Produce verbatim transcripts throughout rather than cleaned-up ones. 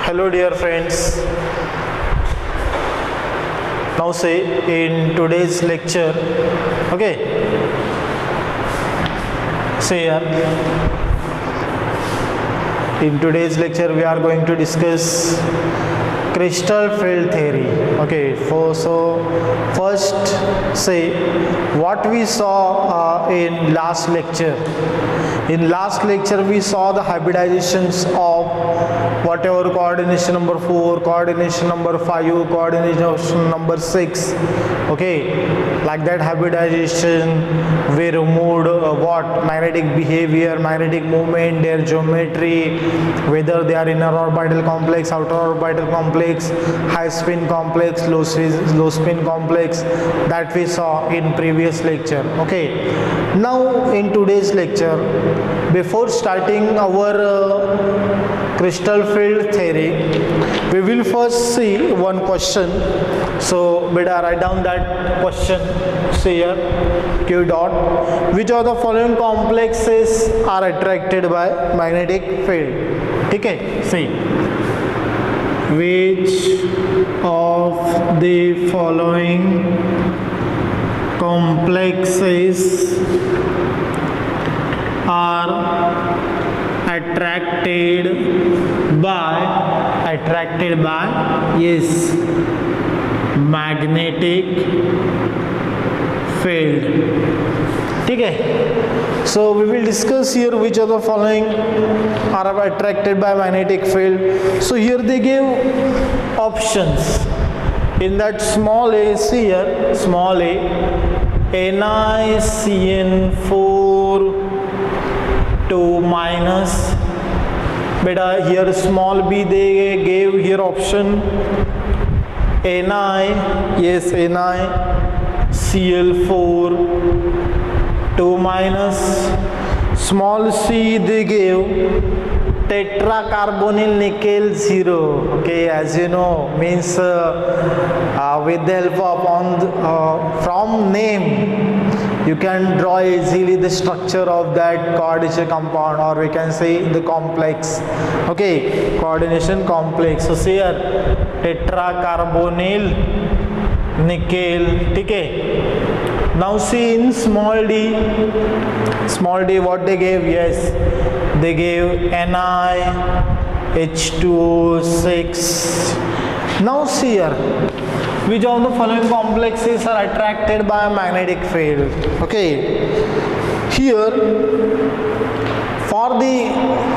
Hello dear friends. Now say in today's lecture, okay, say here, in today's lecture we are going to discuss crystal field theory. Okay, for so first say what we saw uh, in last lecture. In last lecture we saw the hybridizations of whatever coordination number four, coordination number five, coordination number six. Okay, like that hybridization we removed uh, what magnetic behavior, magnetic movement, their geometry, whether they are inner orbital complex, outer orbital complex, high spin complex, low, low spin complex, that we saw in previous lecture. Okay, now in today's lecture, before starting our uh, crystal field theory, we will first see one question. So beta, write down that question. See here, Q dot. Which of the following complexes are attracted by magnetic field? Okay, see. Which of the following complexes are attracted by attracted by yes magnetic field? Okay, so we will discuss here which of the following are attracted by magnetic field. So here they give options. In that small a, see here, small a, N i C n four two minus, beta here small b they gave here option Ni, yes Ni C l four two minus, small c they gave tetracarbonyl nickel zero. Okay, as you know, means uh, uh, with the help of on the, uh, from name you can draw easily the structure of that coordination compound, or we can say the complex. Okay, coordination complex. So see here tetracarbonyl nickel. Okay, now see in small d, small d what they gave? Yes, they gave Ni H two O six. Now see here, which of the following complexes are attracted by a magnetic field? Okay, here for the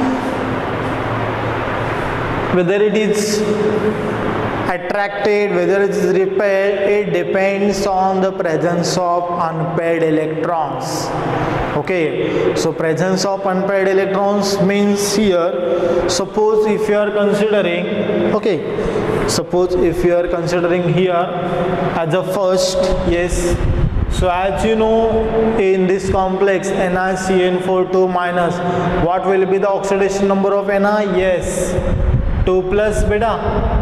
whether it is attracted, whether it is repelled, it depends on the presence of unpaired electrons. Okay, so presence of unpaired electrons means here, suppose if you are considering, okay, suppose if you are considering here as a first, yes, so as you know in this complex N i C n four two minus, what will be the oxidation number of Ni? Yes, two plus, beta.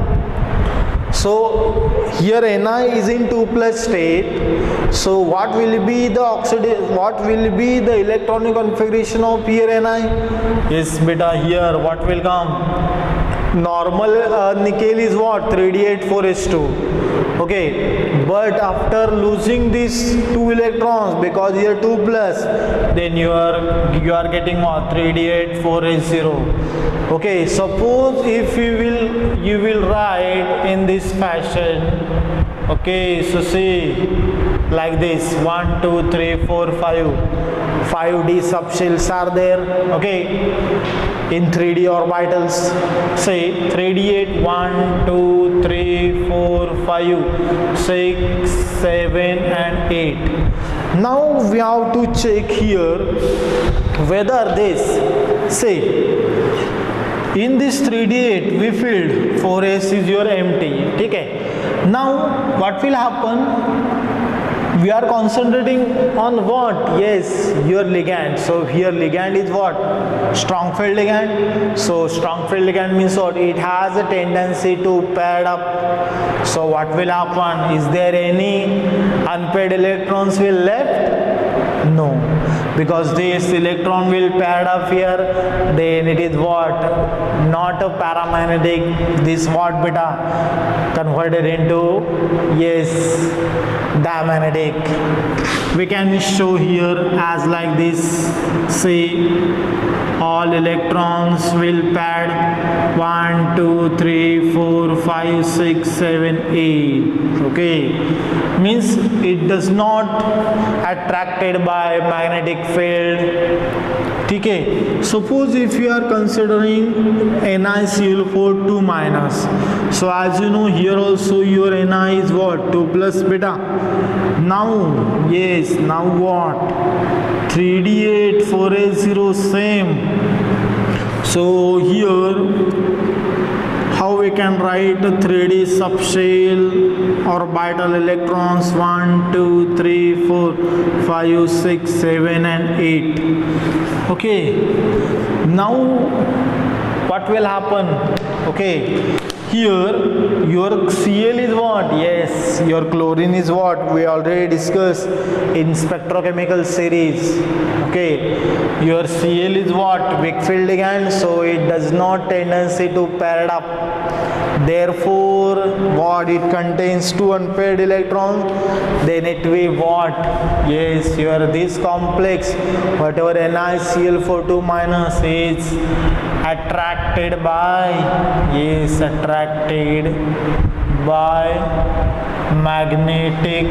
So here Ni is in two plus state. So what will be the oxidation? What will be the electronic configuration of here Ni? Yes, beta. Here what will come? Normal uh, nickel is what? three d eight four s two. Okay, but after losing these two electrons, because here two plus, then you are you are getting what? three d eight four s zero. Okay, suppose if you will you will write in this fashion. Okay, so see like this, one two three four five, five d subshells are there. Okay, in three d orbitals, say three d eight, one two three four five six seven and eight. Now we have to check here whether this, say in this three d eight we filled four s is your empty. Okay, now what will happen? We are concentrating on what? Yes, your ligand. So here ligand is what? Strong field ligand. So strong field ligand means what? It has a tendency to pair up. So what will happen? Is there any unpaired electrons will left? No. because this electron will paired up here, then it is what? Not a paramagnetic. This what beta? Converted into, yes, diamagnetic. We can show here as like this. See, all electrons will paired one, two, three, four, five, six, seven, eight. Okay, means it does not attracted by magnetic field. Okay, suppose if you are considering NiCl4 two minus, so as you know here also your Ni is what? two plus beta. Now, yes, now what? three d eight four a zero same. So here how we can write three d subshell orbital electrons one, two, three, four, five, six, seven and eight. Okay, now what will happen? Okay, here your Cl is what? Yes, your chlorine is what? We already discussed in spectrochemical series. Okay, your Cl is what? Weak field ligand, so it does not tendency to pair up. Therefore, what it contains two unpaired electrons, then it will what? Yes, your this complex, whatever NiCl4 two minus is attracted by, yes, attracted by magnetic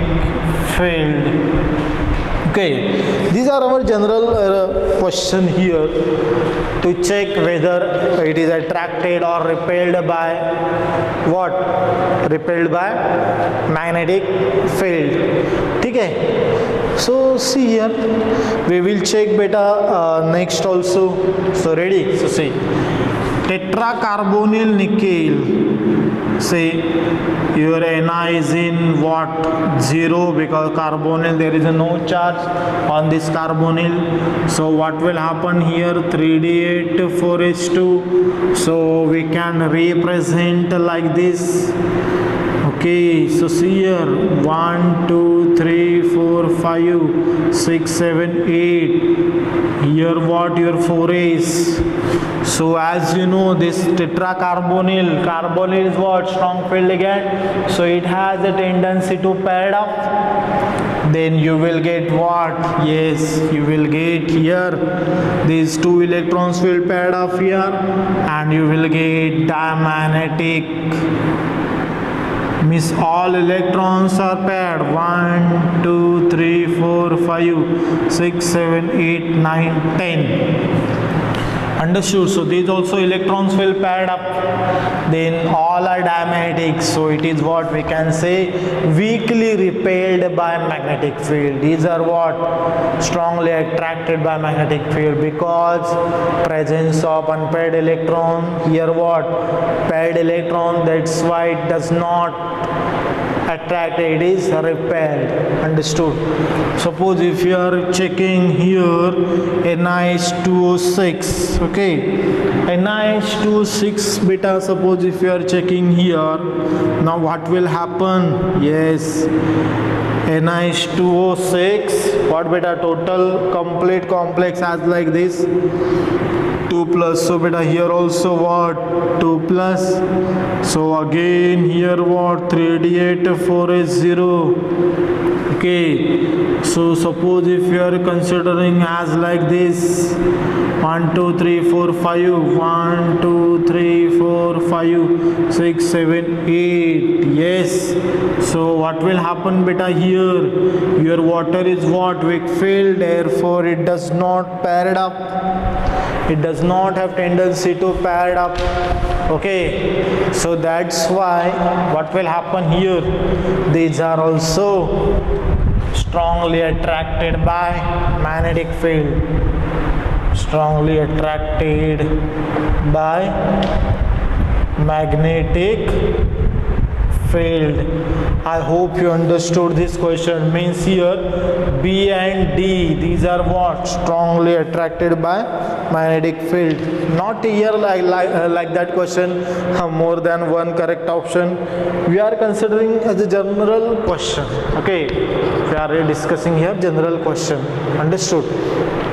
field. Okay, these are our general uh, question here to check whether it is attracted or repelled by what? Repelled by magnetic field. Okay, so see here, we will check beta uh, next also. So ready? So see, tetracarbonyl nickel. Say your Ni is in what? Zero, because carbonyl there is no charge on this carbonyl. So what will happen here? three d eight four h two. So we can represent like this. Okay, so see here one, two, three, four, five, six, seven, eight. Here what? Your four is. So as you know, this tetracarbonyl, carbonyl is what? Strong field ligand. So it has a tendency to pair up. Then you will get what? Yes, you will get here. These two electrons will pair up here, and you will get diamagnetic. Means all electrons are paired one, two, three, four, five, six, seven, eight, nine, ten. Understood? So these also electrons will paired up. Then all are diamagnetic. So it is what we can say weakly repelled by magnetic field. These are what? Strongly attracted by magnetic field because presence of unpaired electron. Here what? Paired electron. That's why it does not attract, it is repelled. Understood? Suppose if you are checking here Ni is two oh six. Okay, Ni is two oh six beta. Suppose if you are checking here, now what will happen? Yes, Ni is two oh six. What beta? Total complete complex as like this. two plus, so beta here also what? two plus. So again here what? three d eight four h zero. Okay, so suppose if you are considering as like this one, two, three, four, five, one, two, three, four, five, six, seven, eight. Yes, so what will happen beta here? Your water is what? Weak field, therefore it does not pair it up. It does not have tendency to pair it up. Okay, so that's why what will happen here? These are also strongly attracted by magnetic field. Strongly attracted by magnetic field. I hope you understood this question. Means here B and D, these are what? Strongly attracted by magnetic field. Not here like like, uh, like that question, uh, more than one correct option. We are considering as a general question. Okay, we are discussing here general question. Understood?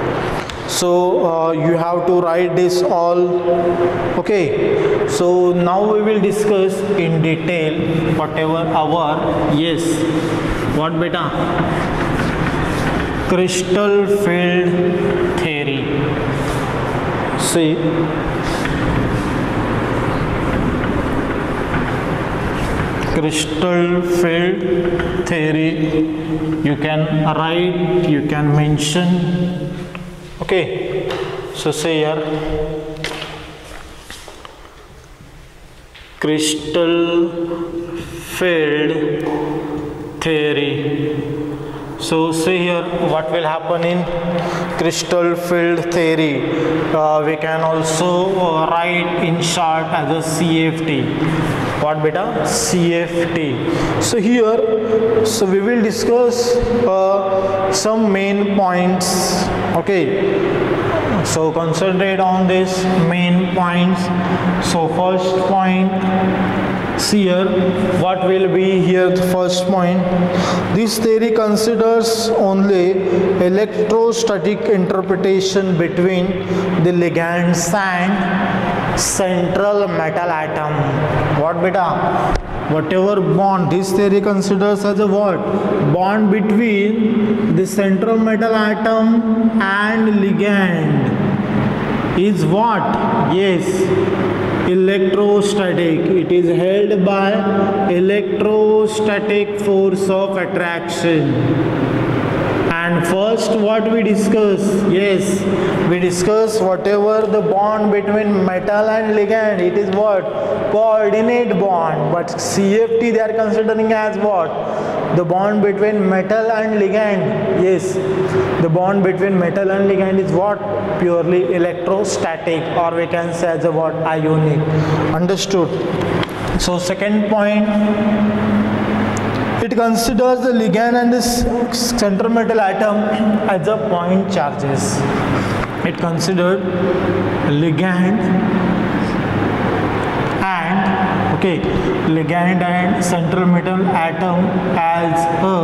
So uh, you have to write this all. Okay, so now we will discuss in detail whatever our, yes, what beta, crystal field theory. See, crystal field theory, you can write, you can mention. Okay, so say here, crystal field theory. So say here what will happen in crystal field theory. Uh, we can also uh, write in short as a C F T. What beta? C F T. So here, so we will discuss uh, some main points. Okay, so concentrate on this main points. So first point, see here what will be here. The first point, this theory considers only electrostatic interpretation between the ligands and central metal atom. What beta? Whatever bond, this theory considers as a what? Bond between the central metal atom and ligand is what? Yes, electrostatic. It is held by electrostatic force of attraction. And first what we discuss, yes, we discuss whatever the bond between metal and ligand, it is what? Coordinate bond. But C F T they are considering as what? The bond between metal and ligand. Yes, the bond between metal and ligand is what? Purely electrostatic, or we can say as a what? Ionic. Understood? So second point, it considers the ligand and the central metal atom as a point charges. It considered ligand and, okay, ligand and central metal atom as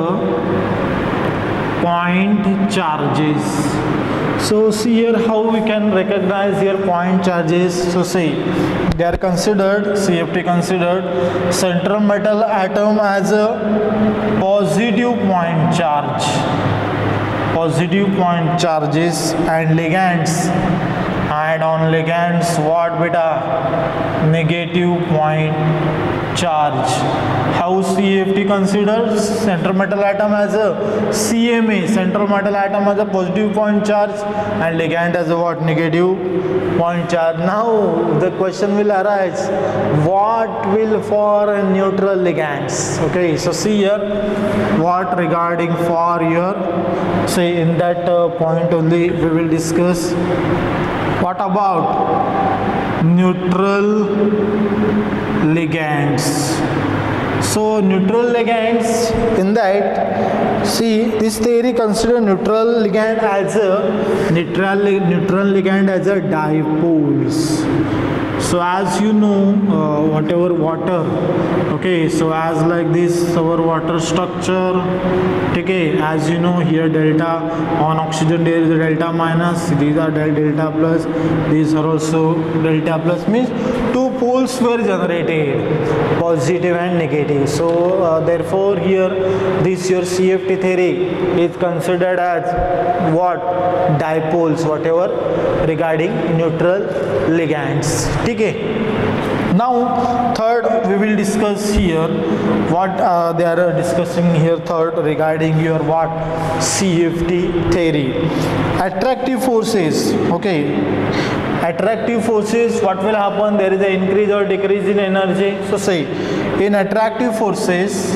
a point charges. So see here how we can recognize here point charges. So see, they are considered, C F T considered central metal atom as a positive point charge, positive point charges, and ligands, and on ligands what beta? Negative point charge. How C F T considers central metal atom as a C M A, central metal atom as a positive point charge, and ligand as a what? Negative point charge. Now the question will arise, what will for neutral ligands? Okay, so see here what regarding for your, say in that uh, point only we will discuss. What about neutral ligands? So neutral ligands, in that, see, this theory consider neutral ligand as a neutral neutral ligand as a dipoles. So as you know, uh, whatever water, okay, so as like this our water structure, okay, as you know here delta, on oxygen there is a delta minus, these are delta plus, these are also delta plus, means two poles were generated, positive and negative. So uh, therefore here this your C F T theory is considered as what? Dipoles, whatever regarding neutral ligands. Okay. Now third we will discuss here what uh, they are discussing here. Third regarding your what? C F T theory, attractive forces. Okay, attractive forces, what will happen? There is an increase or decrease in energy. So say in attractive forces,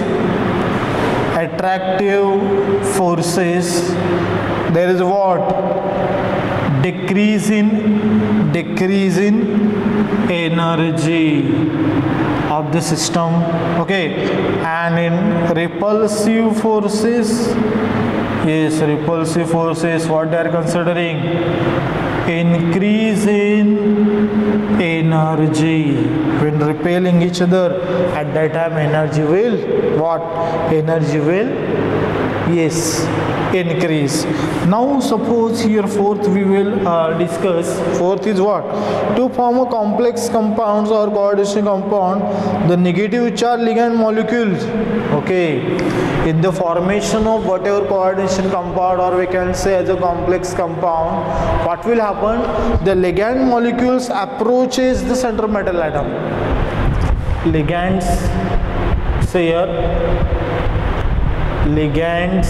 attractive forces, there is what? Decrease in decrease in energy of the system. Okay, and in repulsive forces, yes, repulsive forces, what they are considering? Increase in energy. When repelling each other, at that time energy will what? Energy will Yes, increase. Now suppose here fourth we will uh, discuss. Fourth is what? To form a complex compounds or coordination compound, the negative charge ligand molecules, okay, in the formation of whatever coordination compound, or we can say as a complex compound, what will happen? The ligand molecules approaches the center metal atom. Ligands, say here, ligands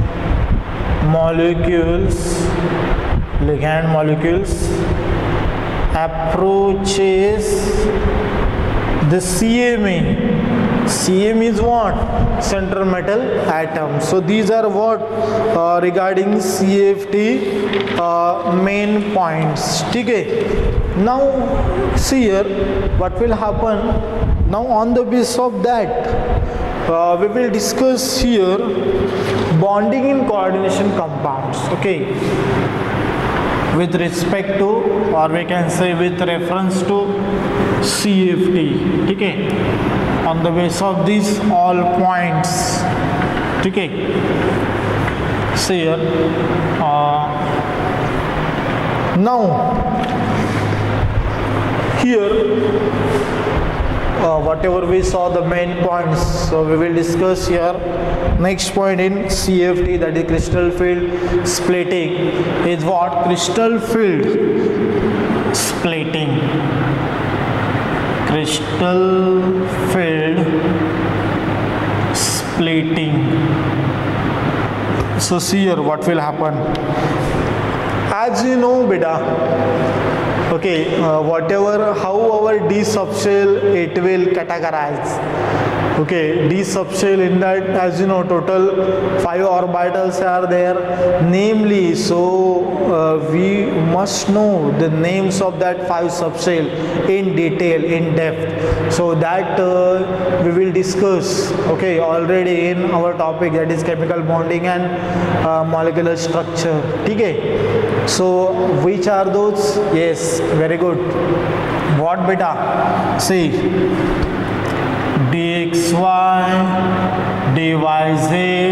molecules ligand molecules approaches the C M E. C M E is what? Center metal atom. So these are what uh, regarding C F T uh, main points. Okay. Now see here what will happen. Now on the basis of that, Uh, we will discuss here bonding in coordination compounds, okay, with respect to, or we can say with reference to C F T, okay, on the basis of these all points, okay. See here, uh, now here Uh, whatever we saw the main points, so we will discuss here. Next point in C F T, that is crystal field splitting, is what? Crystal field splitting. Crystal field splitting. So see here what will happen. As you know, beta, okay, uh, whatever how our D subshell it will categorize. Okay, D subshell, in that, as you know, total five orbitals are there, namely, so uh, we must know the names of that five subshell in detail, in depth, so that uh, we will discuss, okay, already in our topic, that is chemical bonding and uh, molecular structure. Okay, so which are those? Yes, very good. What beta? See, dxy, dyz,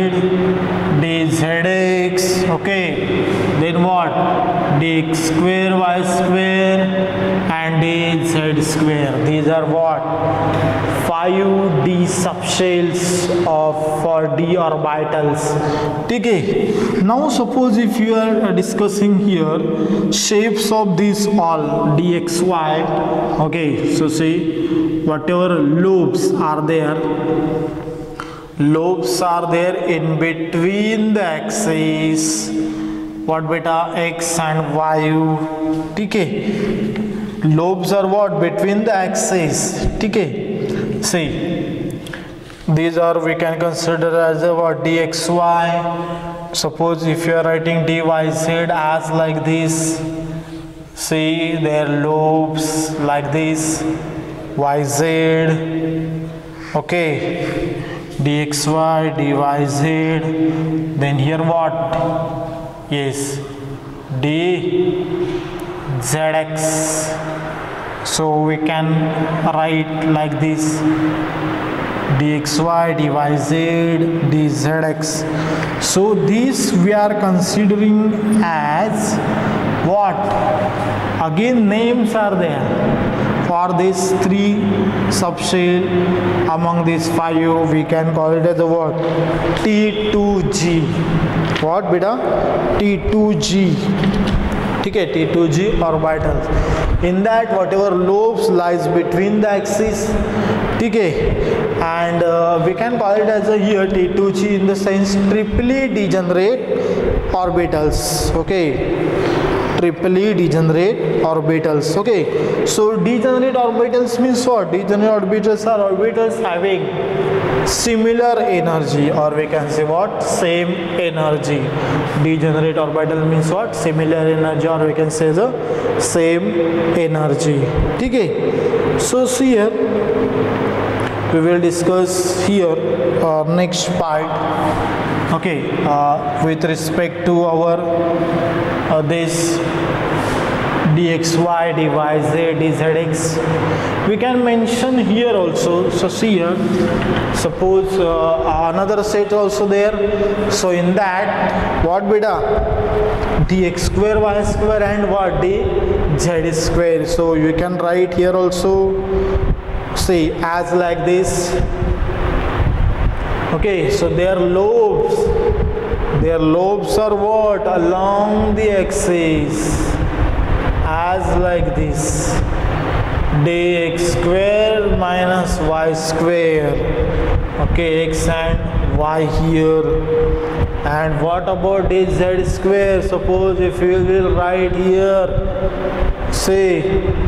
dzx, okay, then what? Dx square, y square and dz square. These are what? Five D subshells of for D orbitals. Okay. Now suppose if you are discussing here shapes of these all dxy, okay, so see whatever lobes are there, lobes are there in between the axes, what beta? X and y. Okay, lobes are what? Between the axes. Okay, see, these are, we can consider as a what? Dxy. Suppose if you are writing dyz as like this, see their lobes like this, yz, okay, dxy, dyz, then here what? Yes, dzx. So we can write like this, dxy, dyz, dzx. So this we are considering as what? Again, names are there for these three subshell. Among these five, we can call it as the what? T two G. What beta? T two G. Okay, T two G orbitals. In that, whatever lobes lies between the axis, okay, and uh, we can call it as a here T two G in the sense triply degenerate orbitals. Okay, triply degenerate orbitals. Okay, so degenerate orbitals means what? Degenerate orbitals are orbitals having similar energy, or we can say what? Same energy. Degenerate orbital means what? Similar energy, or we can say the same energy. Okay, so see here we will discuss here uh, next part, okay, uh, with respect to our uh, this dxy, dyz, dzx. We can mention here also. So see here, suppose uh, another set also there. So in that, what beta? Dx square, y square, and what? Dz square. So you can write here also. See, as like this. Okay, so their lobes, their lobes are what? Along the axis, as like this. Dx square minus y square. Okay, x and y here. And what about dz square? Suppose if you will write here, say,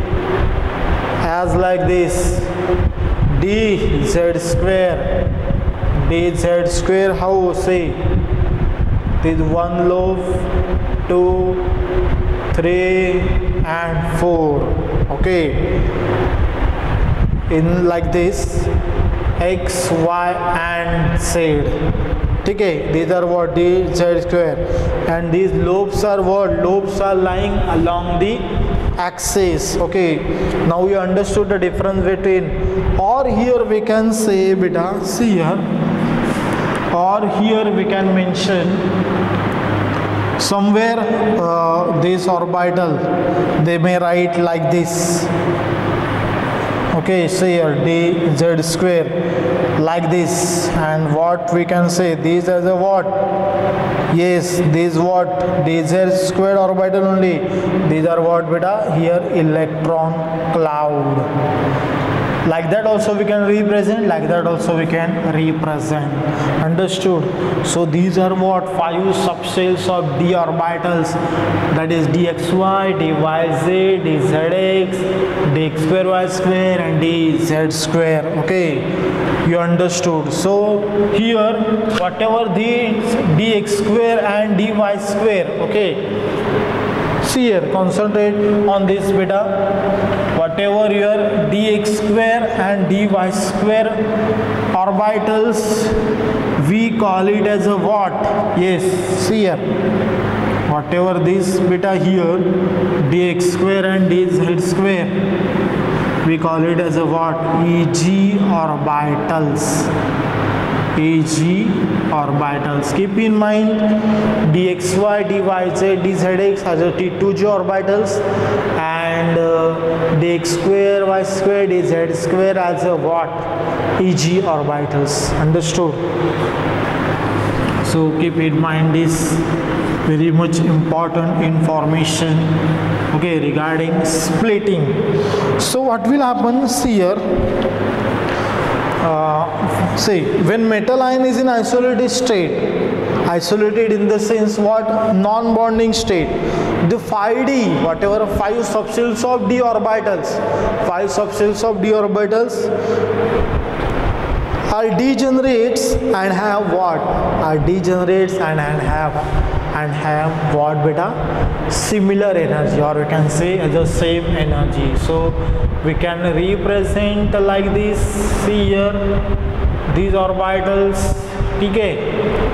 as like this, dz square. Dz square, how? Say, this one lobe, two, three, and four. Okay, in like this, x, y, and z. Okay, these are what? Dz square, and these lobes are what? Lobes are lying along the axis. Okay, now you understood the difference between, or here we can say beta, see here, or here we can mention somewhere uh, this orbital, they may write like this. Okay, see here, dz square, like this. And what we can say, this as a what? Yes, this what? Dz square orbital only. These are what beta? Here electron cloud. Like that also we can represent, like that also we can represent. Understood? So these are what? Five subshells of d orbitals, that is dxy, dyz, dzx, dx square y square, and dz square. Okay, you understood? So here whatever the dx square and dy square, okay, see here, concentrate on this beta. Whatever your dx square and dy square orbitals, we call it as a what? Yes, see here, whatever this beta here, dx square and dz square, we call it as a what? Eg orbitals. Eg orbitals. Keep in mind, dxy, dyz, dzx has a T two G orbitals, and uh, dx square, y square, dz square as a what? Eg orbitals. Understood? So keep in mind this very much important information, okay, regarding splitting. So what will happen? See here. Uh, see, when metal ion is in isolated state, isolated in the sense what? Non-bonding state, the five d, whatever five subshells of d orbitals, five subshells of d orbitals are degenerates and have what? Are degenerates and, and have and have what beta? Similar energy, or we can say the same energy. So we can represent like this. See here, these orbitals, okay,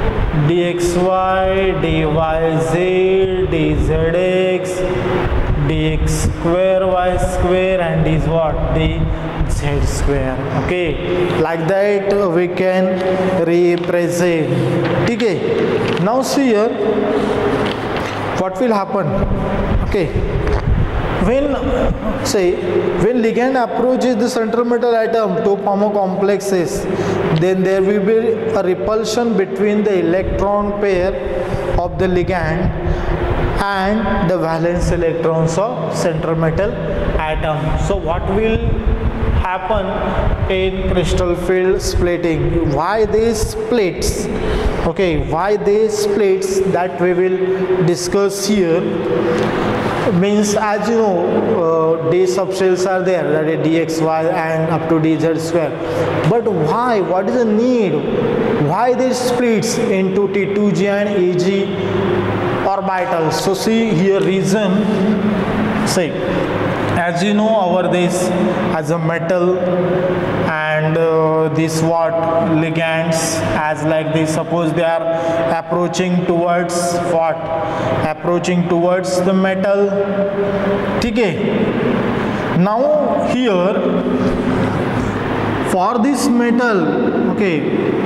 dxy, dyz, dzx, dx square, y square, and is what? Dz square. Okay, like that we can represent. Okay, now see here, what will happen? Okay, when say when ligand approaches the central metal atom to form a complexes, then there will be a repulsion between the electron pair of the ligand and the valence electrons of central metal atom. So what will happen in crystal field splitting? Why they splits? Okay, why they splits, that we will discuss here. Means, as you know, uh, d subshells are there, that is dxy and up to dz square. But why? What is the need? Why they splits into T two G and Eg orbitals? So see here reason. Say, as you know, over this as a metal, and uh, this what ligands as like this. Suppose they are approaching towards what? Approaching towards the metal. Okay. Now here for this metal, okay,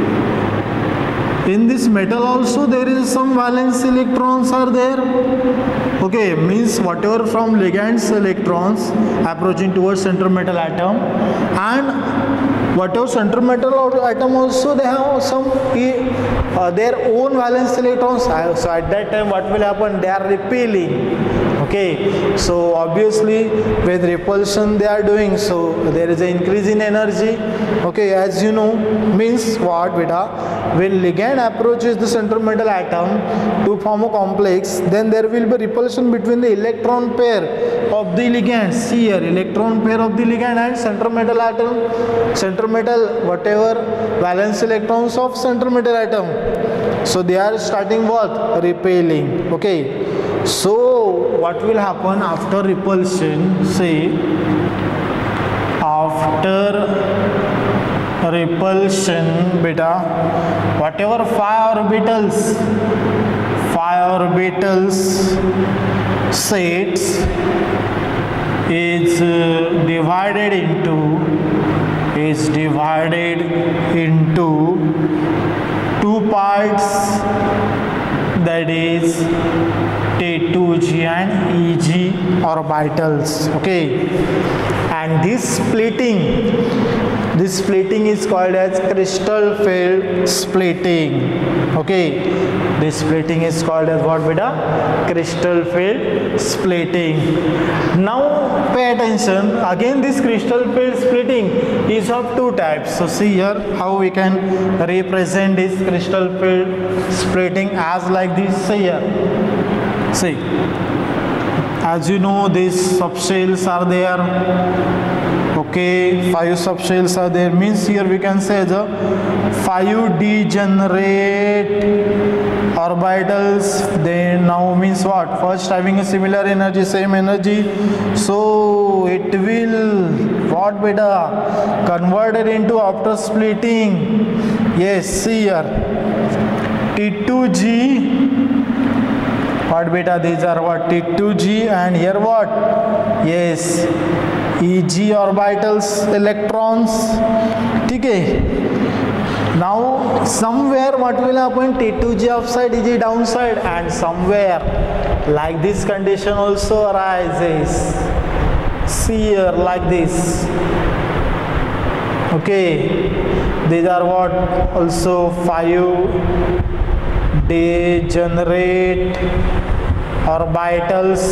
in this metal also there is some valence electrons are there. Okay, means whatever from ligands electrons approaching towards center metal atom, and whatever center metal atom also they have some uh, their own valence electrons. So at that time what will happen? They are repelling. Okay, so obviously with repulsion they are doing, so there is an increase in energy. Okay, as you know, means what beta? When ligand approaches the center metal atom to form a complex, then there will be repulsion between the electron pair of the ligand. See here, electron pair of the ligand and center metal atom. Center metal, whatever valence electrons of center metal atom. So they are starting what? Repelling. Okay. So what will happen after repulsion? Say after repulsion beta, whatever phi orbitals phi orbitals sets is uh, divided into is divided into two parts, that is T two G and E G orbitals. Okay, and this splitting this splitting is called as crystal field splitting. Okay, this splitting is called as what beta? Crystal field splitting. Now pay attention, again this crystal field splitting is of two types. So see here how we can represent this crystal field splitting as like this. See here. See, as you know, these subshells are there. Okay, five subshells are there. Means here we can say the five degenerate orbitals. They now means what? First having a similar energy, same energy. So it will what beta? Converted into after splitting. Yes, see here. T two G. What beta? These are what? T two G, and here what? Yes, E G orbitals electrons. Okay. Now somewhere what will happen? T two G upside, E G downside, and somewhere like this condition also arises. See here like this. Okay. These are what? Also five degenerate orbitals.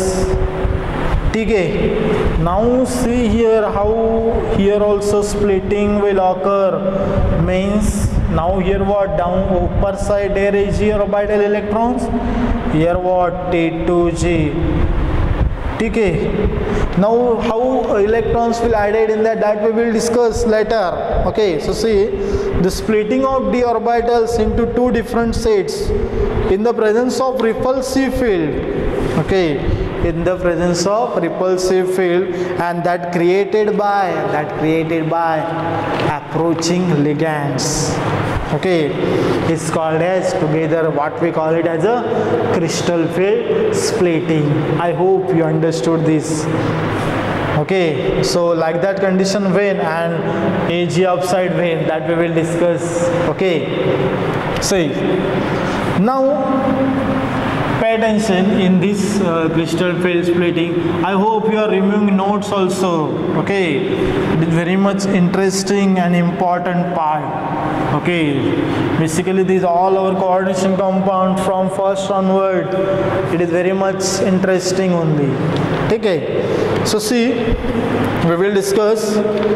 Okay. Now see here how here also splitting will occur. Means now here what? Down upper side there is here orbital electrons. Here what? T two G. Okay. Now how electrons will added in that, that we will discuss later. Okay, so see the splitting of d orbitals into two different sets in the presence of repulsive field. Okay, in the presence of repulsive field, and that created by that created by approaching ligands. Okay, it's called as together what we call it as a crystal field splitting. I hope you understood this. Okay, so like that condition vein and A G upside vein that we will discuss. Okay, see now pay attention in this uh, crystal field splitting. I hope you are reviewing notes also. Okay, it is very much interesting and important part. Okay, basically these all our coordination compound from first onward. It is very much interesting only. Okay, so see we will discuss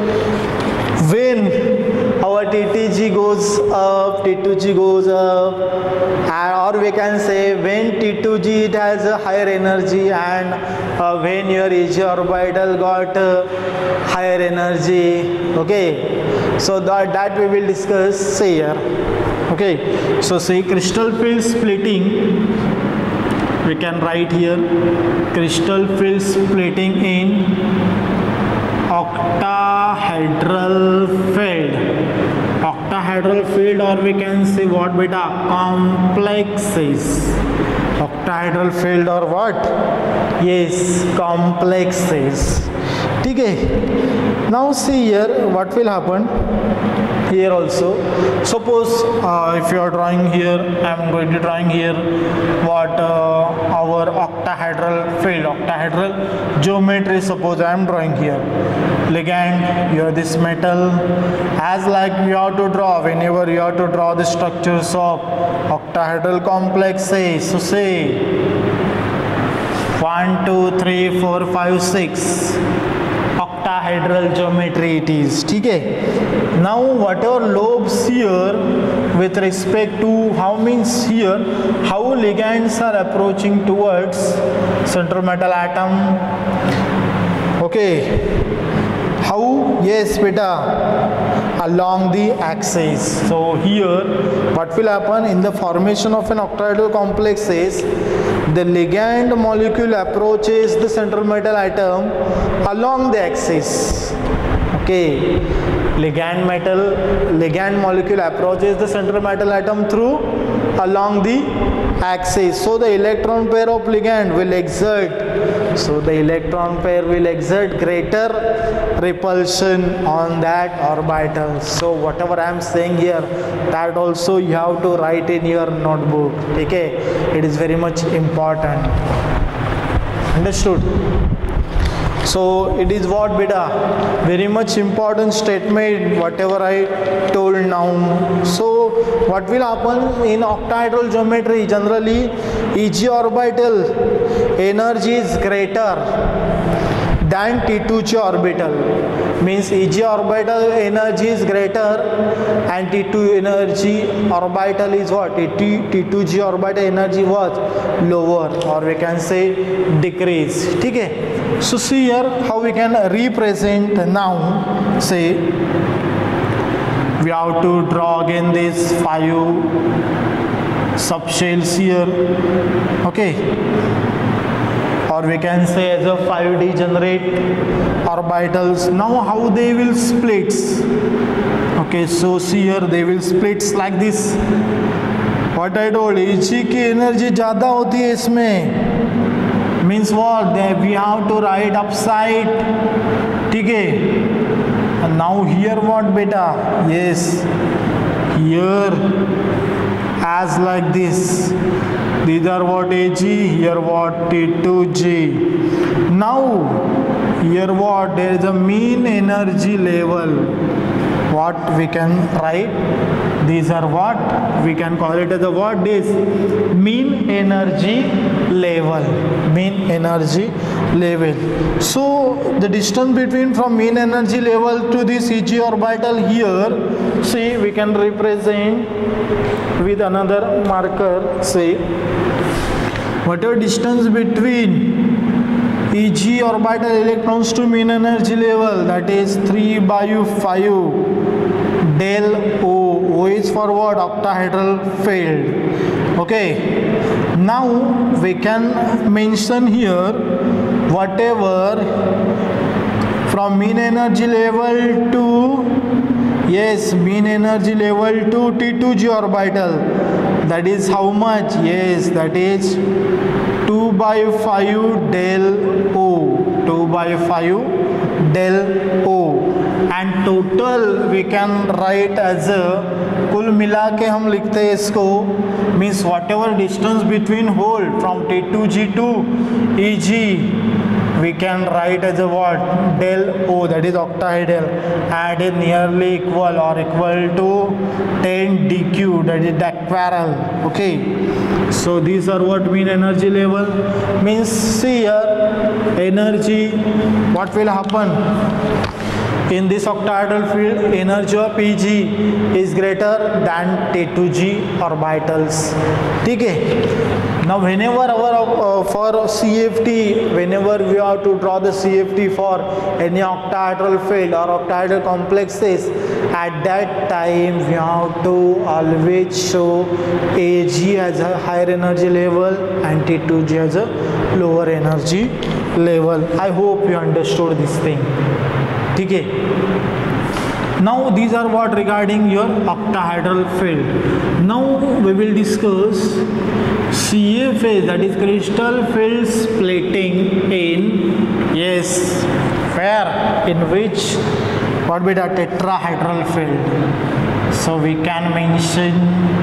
when our T T G goes up, T two G goes up, or we can say when T two G it has a higher energy, and uh, when your E G orbital got uh, higher energy. Okay, so that, that we will discuss here. Okay, so see crystal field splitting we can write here crystal field splitting in octahedral field octahedral field or we can say what beta complexes octahedral field or what yes complexes ठीक है. Now see here what will happen here also. Suppose uh, if you are drawing here, I am going to drawing here what uh, our octahedral field, octahedral geometry. Suppose I am drawing here ligand, here this metal, as like you have to draw whenever you have to draw the structures of octahedral complexes. So say one, two, three, four, five, six. Octahedral geometry it is. ठीक है. Now whatever lobes here with respect to how means here how ligands are approaching towards central metal atom. Okay. How? Yes beta along the axis. So here what will happen in the formation of an octahedral complex is the ligand molecule approaches the central metal atom along the axis. Okay, ligand metal ligand molecule approaches the central metal atom through along the axis. So the electron pair of ligand will exert so the electron pair will exert greater repulsion on that orbital. So whatever I am saying here, that also you have to write in your notebook. Okay, it is very much important. Understood? So it is what beta very much important statement whatever I told now. So what will happen in octahedral geometry, generally E G orbital energy is greater than T two G orbital, means E G orbital energy is greater and T two energy orbital is what T two G orbital energy was lower or we can say decrease. ठीक है. So see here how we can represent now. Say we have to draw again these five subshells here. Okay, or we can say as a five degenerate orbitals. Now how they will split? Okay, so see here they will split like this. What I told, E G की energy ज़्यादा होती है इसमें. Means what? They, we have to write upside. ठीक है. And now here what beta? Yes, here as like this. These are what A G, here what T two G. Now here what? There is a mean energy level. What we can write? These are what? We can call it as a what? This mean energy level. Mean energy level. So the distance between from mean energy level to this E G orbital here, see we can represent with another marker. Say whatever distance between E G orbital electrons to mean energy level, that is three by five del O. O is for what? Octahedral field. Okay, now we can mention here whatever from mean energy level to, yes, mean energy level to T two G orbital, that is how much? Yes, that is two by five del O. two by five del O. And total we can write as a, कुल मिला के हम लिखते हैं इसको, means whatever distance between hole from T two G to E G we can write as a what? Del O, that is octahedral, and is nearly equal or equal to ten D Q, that is dequarel. Okay, so these are what mean energy level. Means see here energy, what will happen? In this octahedral field, energy of E G is greater than T two G orbitals. ठीक है. Now whenever our uh, for C F T, whenever we have to draw the C F T for any octahedral field or octahedral complexes, at that time we have to always show A G as a higher energy level and T two G as a lower energy level. I hope you understood this thing. Okay. Now these are what regarding your octahedral field. Now we will discuss C F S, that is crystal field splitting in, yes, where, in which, what be the tetrahedral field. So we can mention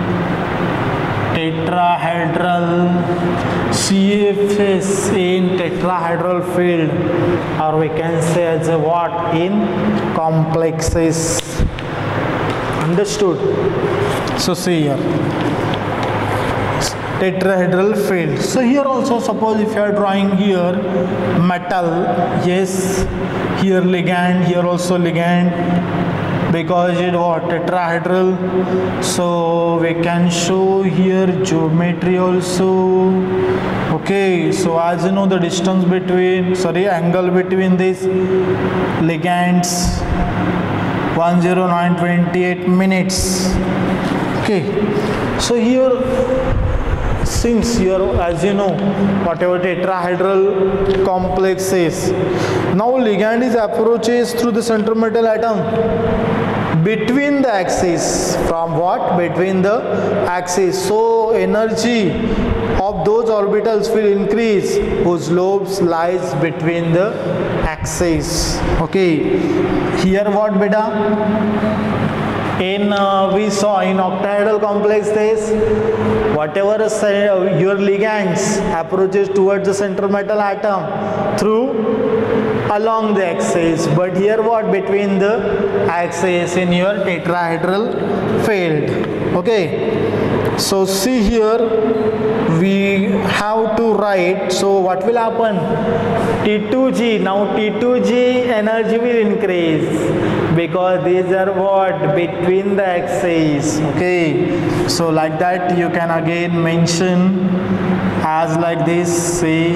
tetrahedral C F S in tetrahedral field, or we can say as a what, in complexes. Understood? So see here, tetrahedral field. So here also, suppose if you are drawing here metal, yes, here ligand, here also ligand, because it what, tetrahedral. So we can show here geometry also. Okay, so as you know, the distance between, sorry, angle between these ligands, one oh nine twenty-eight minutes. Okay, so here, since here, as you know, whatever tetrahedral complex is, now ligand is approaches through the center metal atom between the axis. From what? Between the axis. So energy of those orbitals will increase whose lobes lies between the axis. Okay, here what beta? In uh, we saw in octahedral complexes, whatever uh, your ligands approaches towards the central metal atom through along the axis, but here what, between the axis in your tetrahedral field. Okay, so see here we have to write. So what will happen? T two G, now T two G energy will increase because these are what, between the axes. Okay, so like that you can again mention as like this. See,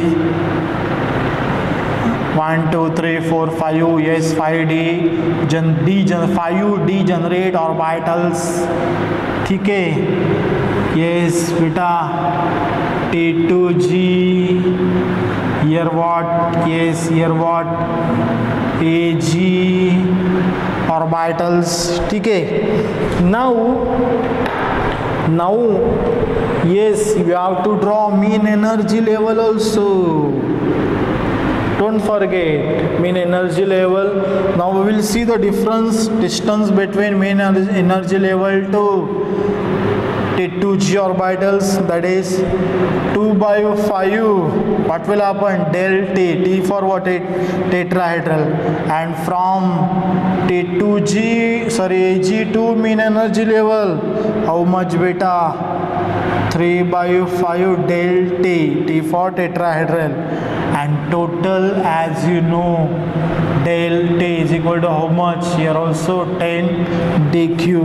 one, two, three, four, five, yes, five D, gen, D, gen, five degenerate orbitals. Okay, yes, beta, T two G, here what, yes, here what, A G orbitals. Okay, now, now, yes, you have to draw mean energy level also. Don't forget mean energy level. Now we will see the difference distance between mean energy level to T two G orbitals, that is two by five. What will happen? Del T, T for what? It tetrahedral, and from T two G, sorry, A G to mean energy level, how much beta? three by five del T, T for tetrahedral, and total, as you know, del T is equal to how much? Here also ten D Q.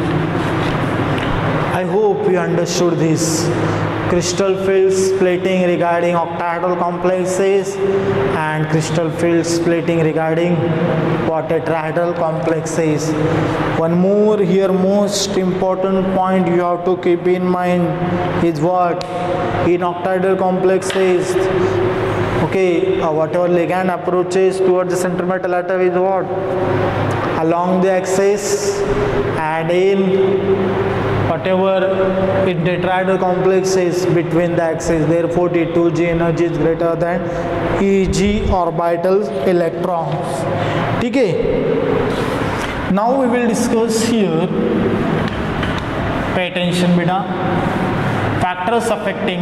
I hope you understood this. Crystal field splitting regarding octahedral complexes and crystal field splitting regarding what, tetrahedral complexes. One more here, most important point you have to keep in mind is what? In octahedral complexes, okay, uh, whatever ligand approaches towards the central metal atom is what? Along the axis, and in whatever in tetrahedral complexes between the axis, therefore T two G energy is greater than E G orbitals electrons. Okay, now we will discuss here, pay attention beta, factors affecting,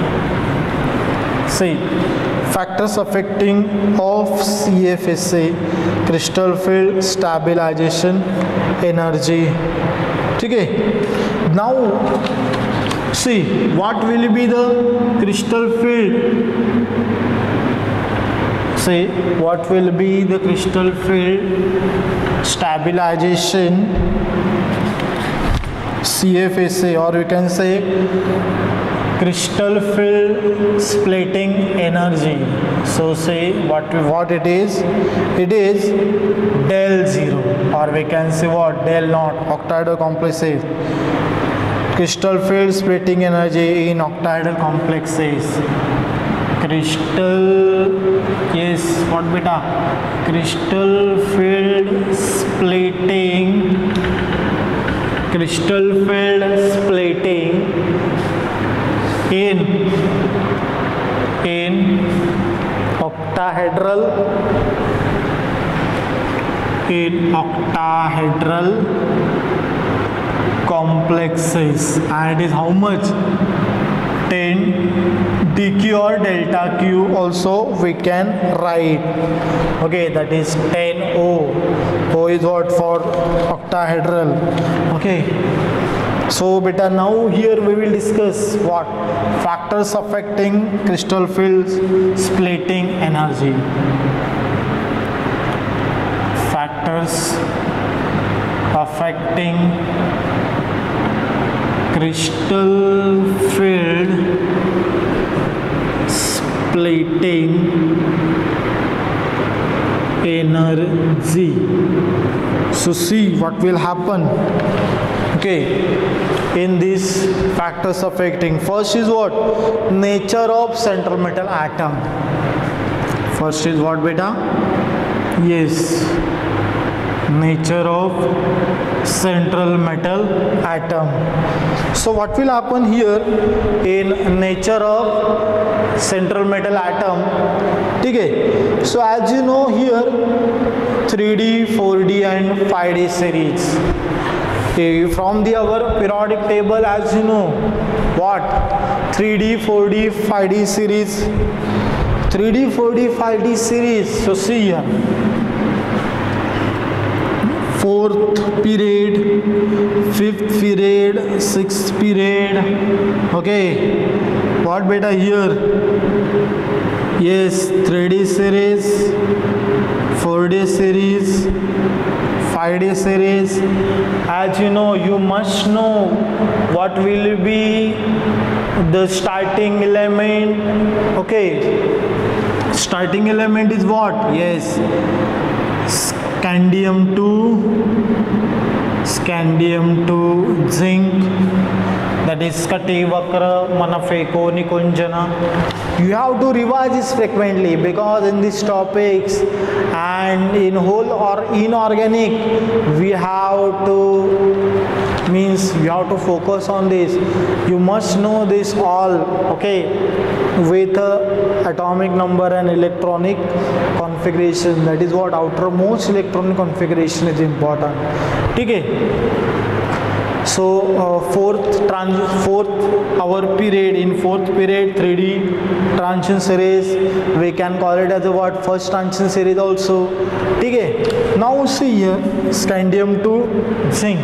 see, factors affecting of C F S A, crystal field stabilization energy. Okay, now see what will be the crystal field. Say what will be the crystal field stabilization C F S A, or we can say crystal field splitting energy. So say what what it is, it is del zero, or we can say what, del naught, octahedral complexes. Crystal field splitting energy in octahedral complexes. Crystal, yes, what beta? Crystal field splitting, crystal field splitting in in octahedral in octahedral complexes, and it is how much? ten dq or delta q also we can write. Okay, that is ten O. O is what? For octahedral. Okay, so beta, now here we will discuss what? Factors affecting crystal field splitting energy. Factors affecting crystal field splitting energy. So see what will happen. Okay, in these factors affecting, first is what? Nature of central metal atom. First is what beta? Yes, nature of central metal atom. So what will happen here in nature of central metal atom? Okay, so as you know here, three D, four D and five D series. Okay, from the our periodic table, as you know, what? three D, four D, five D series. three D, four D, five D series. So see here, fourth period, fifth period, sixth period. Okay, what beta here? Yes, three D series, four D series, five D series. As you know, you must know what will be the starting element. Okay, starting element is what? Yes, scandium two, scandium two, zinc, that is Kati, Vakra, Manafeko, Nikunjana. You have to revise this frequently, because in these topics and in whole or inorganic we have to, means you have to focus on this. You must know this all. Okay, with uh, atomic number and electronic configuration, that is what outermost electronic configuration is important. Okay, so uh, fourth trans fourth our period, in fourth period three D transition series, we can call it as a what? First transition series also. Okay, now see here, scandium to zinc.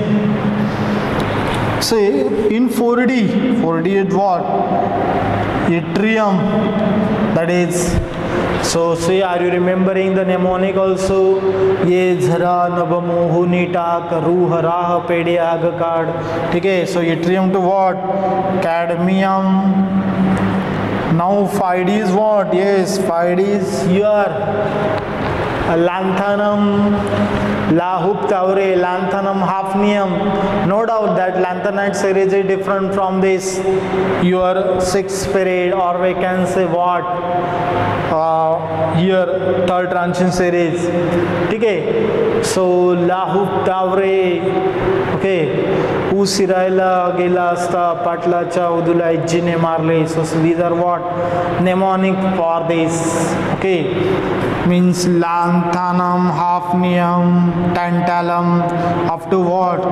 Say in four D, four D is what? Yttrium, that is. So see, are you remembering the mnemonic also? Ye zhara nabamohu nita karu hara pede agakad. Okay, so yttrium to what? Cadmium. Now five D is what? Yes, five D is here. Lanthanum, Lahup Taure, Lanthanum hafnium. No doubt that lanthanide series is different from this your sixth period, or we can say what? Uh, here third transition series. Okay, so Lahup Taure. Okay, Usiraila Gela Asta Patlacha Udula Ijine Marley. So these are what? Mnemonic for this. Okay, means lanthanum, hafnium, tantalum, up to what?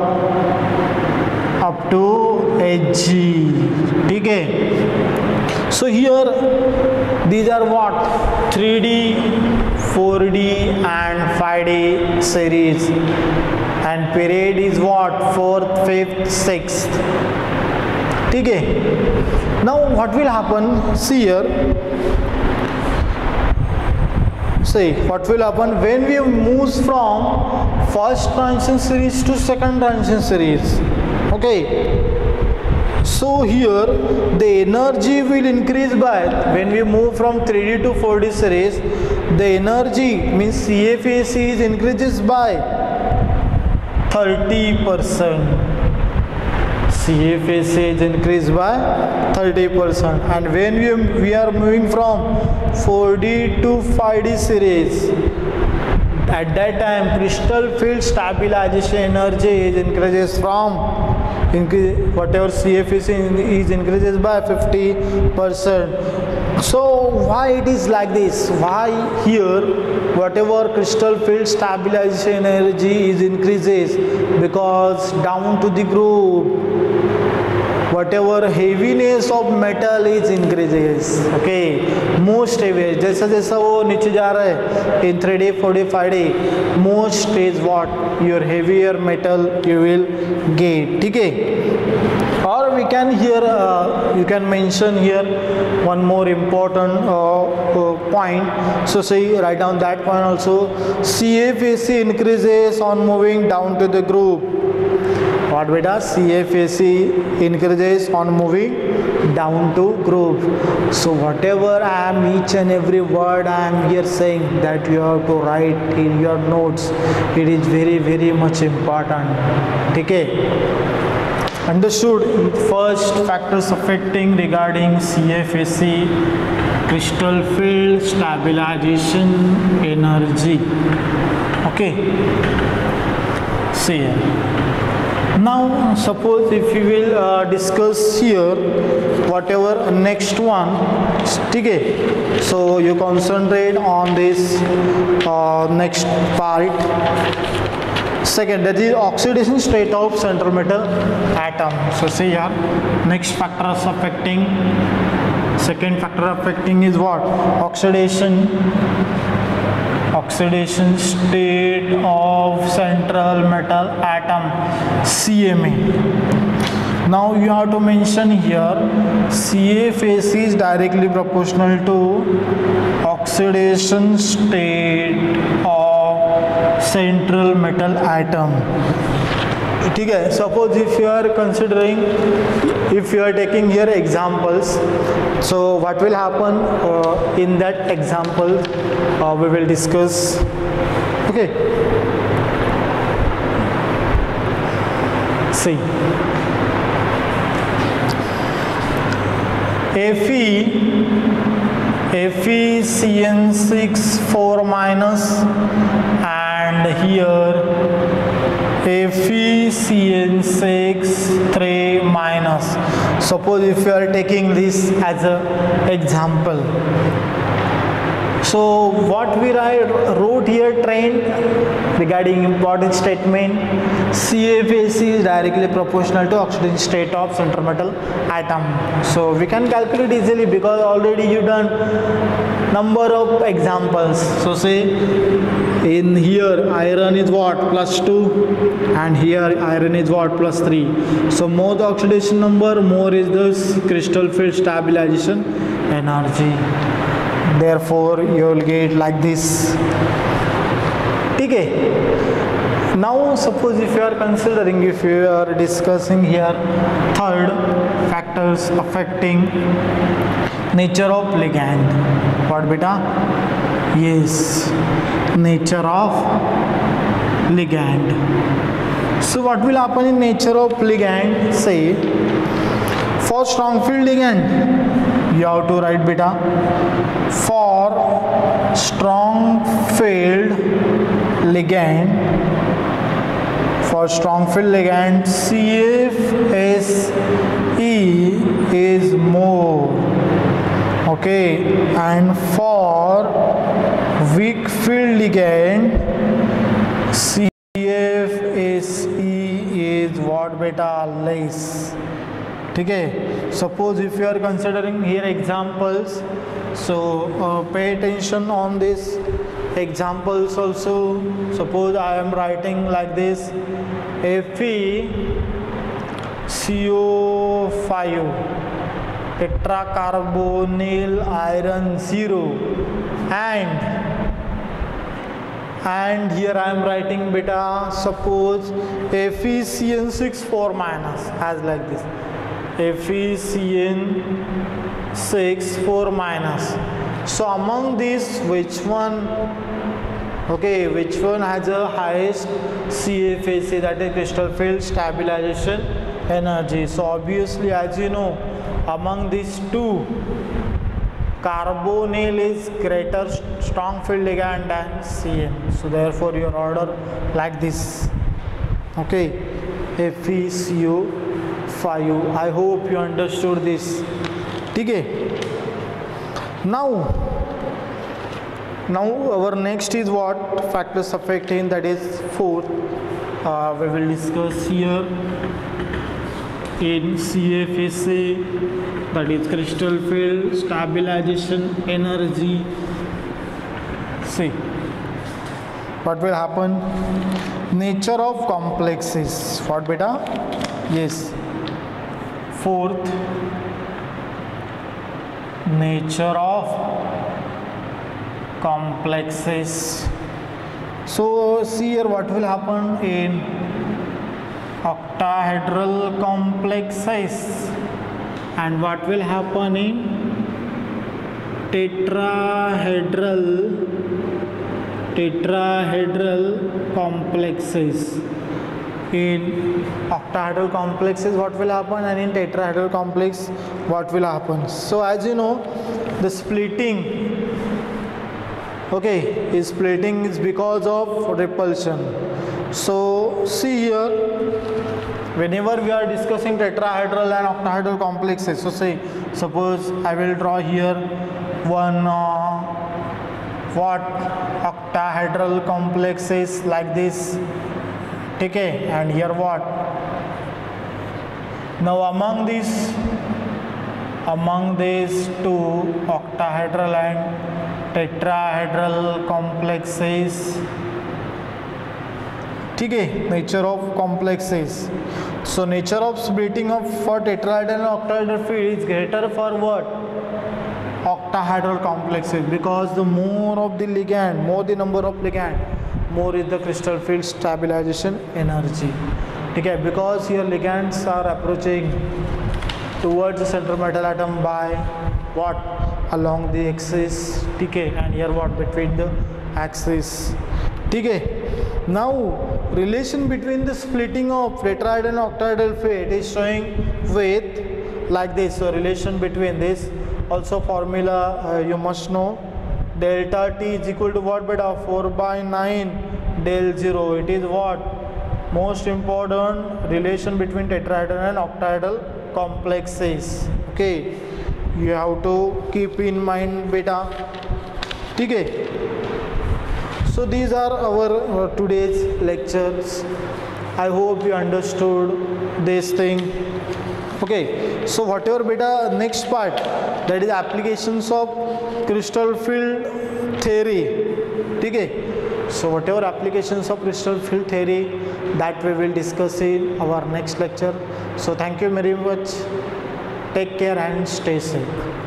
Up to Hg. Okay, so here these are what? three D, four D and five D series, and period is what? fourth, fifth, sixth. Okay, now what will happen? See here. See what will happen when we move from first transition series to second transition series. Okay, So here the energy will increase by, when we move from three D to four D series, the energy means C F A C is increases by thirty percent. C F A C is increased by thirty percent, and when we, we are moving from four D to five D series, at that time crystal field stabilization energy is increases from increase, whatever C F A C is increases by fifty percent. So why it is like this? Why here whatever crystal field stabilization energy is increases? Because down to the group, whatever heaviness of metal is increases. Okay, most heavy, जैसा जैसा वो नीचे जा रहा है in three D, four D, five D, most is what your heavier metal you will get. ठीक है, or we can here uh, you can mention here one more important uh, uh, point. So say write down that point also. C F A C increases on moving down to the group. What beta? C F A C increases on moving down to group. So whatever I am, each and every word I am here saying, that you have to write in your notes. It is very very much important. Okay, understood? First, factors affecting regarding C F A C, crystal field stabilization energy. Okay, see here. Now suppose if we will uh, discuss here whatever next one, okay, so you concentrate on this uh, next part. Second, that is oxidation state of central metal atom. So see here, next factors affecting, second factor affecting is what? Oxidation oxidation state of central metal atom, C M A. Now you have to mention here C F A C is directly proportional to oxidation state of central metal atom. ठीक है, suppose if you are considering, if you are taking here examples, so what will happen uh, in that example uh, we will discuss. Okay, see, Fe Fe C N six four minus, and here Fe C N six three minus. Suppose if you are taking this as an example, so what we write, wrote here trend regarding important statement, C F A C is directly proportional to oxidation state of central metal atom. So we can calculate easily because already you done number of examples. So say in here iron is what? Plus two, and here iron is what? Plus three. So more the oxidation number, more is this crystal field stabilization energy. Therefore you will get like this. Okay, now suppose if you are considering, if you are discussing here third, factors affecting nature of ligand. What beta? Yes, nature of ligand. So what will happen in nature of ligand? Say for strong field ligand, you have to write beta, for strong field ligand, for strong field ligand, C F S E is more. Okay, and for weak field ligand, C F S E is what beta? Less. Okay, suppose if you are considering here examples, so uh, pay attention on this examples also. Suppose I am writing like this, Fe C O five, tetracarbonyl iron zero, and and here I am writing beta, suppose Fe C N six four minus, as like this, Fe C n six four minus. So among these, which one, okay, which one has the highest C F A C, that is crystal field stabilization energy? So obviously, as you know, among these two, carbonyl is greater strong field ligand than C n. So therefore your order like this, okay, Fe C O five. I hope you understood this. Okay. Now, now our next is what? Factors affecting, that is fourth. Uh, we will discuss here in C F A C, that is crystal field stabilization energy. See what will happen. Nature of complexes. What beta? Yes. Fourth, nature of complexes. So see here what will happen in octahedral complexes, and what will happen in tetrahedral tetrahedral complexes. In octahedral complexes what will happen, and in tetrahedral complex what will happen. So as you know, the splitting, okay, is splitting is because of repulsion. So see here, whenever we are discussing tetrahedral and octahedral complexes, so say suppose I will draw here one uh, what octahedral complexes like this. Okay, and here what? Now among these, among these two octahedral and tetrahedral complexes, okay, nature of complexes. So nature of splitting of for tetrahedral and octahedral field is greater for what? Octahedral complexes, because the more of the ligand, more the number of ligand, more is the crystal field stabilization energy. Okay, because here ligands are approaching towards the central metal atom by what? Along the axis. Okay, and here what? Between the axis. Okay, now relation between the splitting of tetrahedral and octahedral field is showing with like this. So relation between this, also formula uh, you must know. Delta T is equal to what beta? four by nine del zero. It is what? Most important relation between tetrahedral and octahedral complexes. Okay, you have to keep in mind beta. Okay. So these are our uh, today's lectures. I hope you understood this thing. Okay, so whatever beta next part, that is applications of crystal field theory. Okay, so whatever applications of crystal field theory, that we will discuss in our next lecture. So thank you very much. Take care and stay safe.